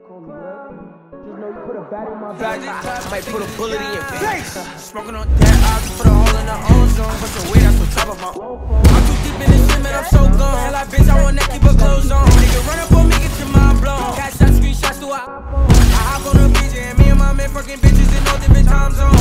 Just know you put a bat in my back. I might put a bullet in your face. Smoking on that, I just put a hole in the ozone. Put your weight, that's what top of my. I'm too deep in this shit, man, I'm so gone. Hell, like, bitch, I want that, keep her clothes on. Nigga, run up on me, get your mind blown. Cash out, screenshots to a. I hop on a beach, and me and my man fucking bitches in all different time zones.